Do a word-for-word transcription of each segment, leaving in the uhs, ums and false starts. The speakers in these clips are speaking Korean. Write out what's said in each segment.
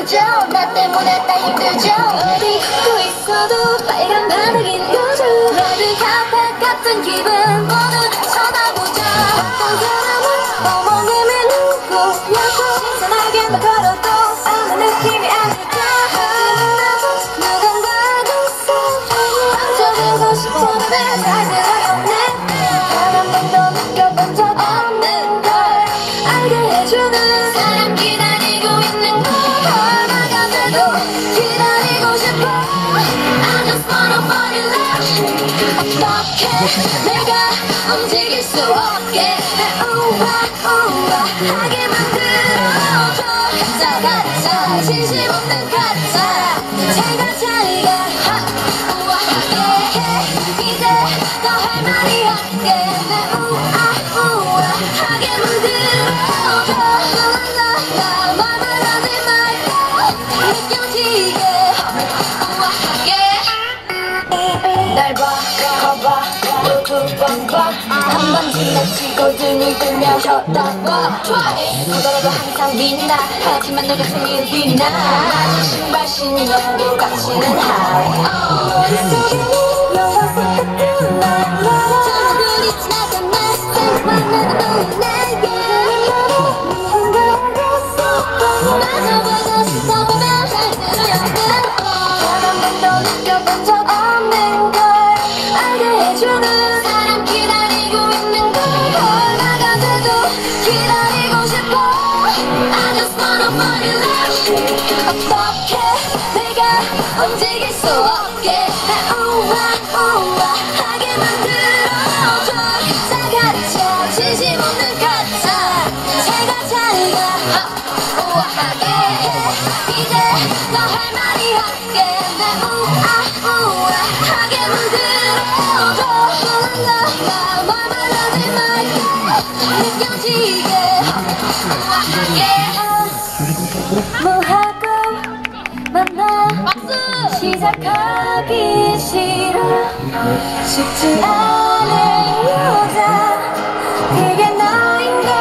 그저 나 때문에 다 힘들죠. 어디 또 있어도 빨간 바닥인 거죠. 레드 카펫 같은 기분 모두 쳐다보죠. 어떤 사람은 어머님의 누구냐고 신선하게 막 걸어도 아무 느낌이 안 들죠. 누군가도 빠져들고 싶었는데 잘 들어요. 단 한 번도 느껴본 적 없는 걸 알게 해주는 사람 기다리고 있는 걸 얼마가 돼도 기다리고 싶어. I just wanna fall in love. 어떻게 내가 움직일 수 없게 우와 우와 하게 만들어줘. 가짜 가짜 진심 없는 가짜 잘가 잘가 우아하게 해. 이제 더 할 말이 없게 우아 우아하게 만들어줘. 나 말만 하지 말고 느껴지게 우아하게 날 봐 거봐 또 두 번 봐. 한 번 지나치고 등을 들며 쳐다봐. 그거라도 항상 빛나. 하지만 너가 생긴 빛나. 마치 신발 신냐고 깍지는 하이. 머릿속에 영화 속 같은 날 저들이 지나간 날 생각만 나도 내게 누군가가 마주보고 싶어 보면 잘 들어요. 단 한 번도 느껴본 적 없는 걸 알게 해주는 사람 기다리고 있는 걸 얼마가 돼도 기다리고 싶어. I just wanna fall in love. 어떻게 내가 움직일 수 없게 우와 우와하게 만들어줘. 가짜 가짜 진심 없는 가짜 잘가 잘가 우아하게 해. 이제 너 할 말이 없게 우아 우아하게 만들어줘. 나 말만 하지 말고 느껴지게 우아하게 뭐하고 만나 시작하기 싫어. 쉽지 않은 여자 그게 너인걸.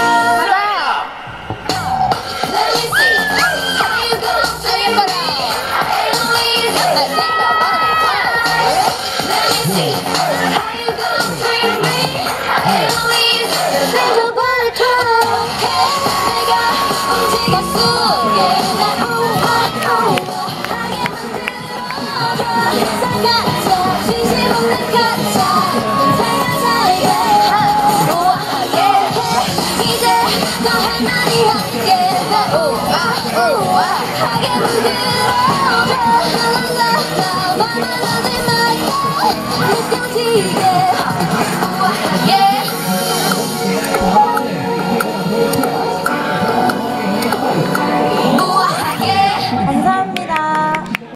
Let me see how you gonna say it for me. Eloise, let me know what it was. Let me see how you gonna treat me. Eloise, think about it too. 내가 움직일 수 없게 날 우아 우아하게 만들어줘. 가짜 진심 없는 가짜 잘가 잘가 우아하게 해. 이제 너 할 말이 없게 날 우아 우아하게 만들어줘. 나 말만 하지 말고 느껴지게 우아하게